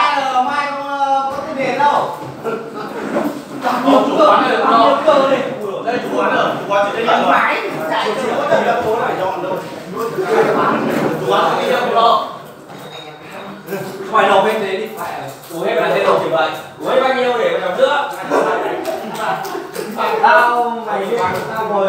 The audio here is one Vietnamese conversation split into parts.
mai không có tiền đến đâu. Chủ quán này bao nhiêu cơ đi. Đây chủ quán ở, chủ quán chỉ đây là máy. Chạy chỉ có tiền đâu phố lại dọn đâu. Chủ quán chỉ đi đâu. Ngoài đầu bên đấy đi phải. Uống hết là tên đầu chỉ vậy. Uống hết bao nhiêu để vào trong nước. Tao mày đi tao ngồi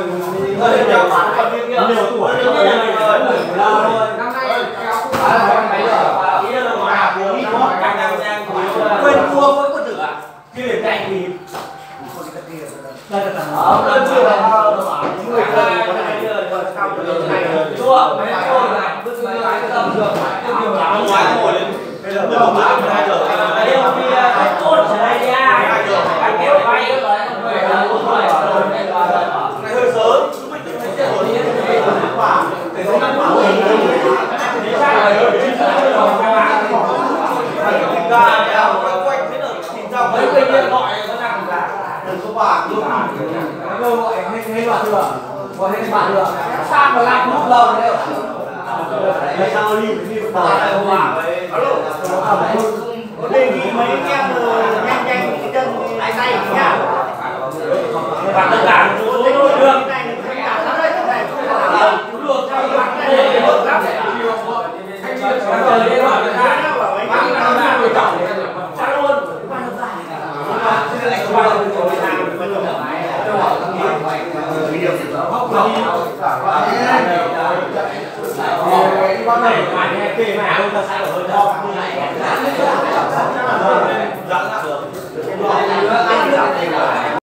nhiều tuổi rồi. Năm nay kéo cũng là mấy giờ. Ý là mà uống ít quá càng đang quên mua với con tử à. Khi để cạnh thì đây là đơn chưa là những người chơi có này cao từ này chua mấy cô là bước mấy cái tâm được tiêu ngoài ngồi lên bây giờ mới không làm 2 giờ đây là vì cái cốt ở đây nha cái kéo bay rồi này hơi sớm mấy người kia gọi nó nặng là đừng có bạc luôn cơ gọi hay bạn được gọi hay bạn được sao mà làm lúc lâu đấy đây sao đi vào đây không à có đề nghị mấy anh em nhanh nhanh cái chân tay tay nhá bạn tất cả số đôi đường con này mà kề mà hơn ta sai ở hơn cho dẫn ra được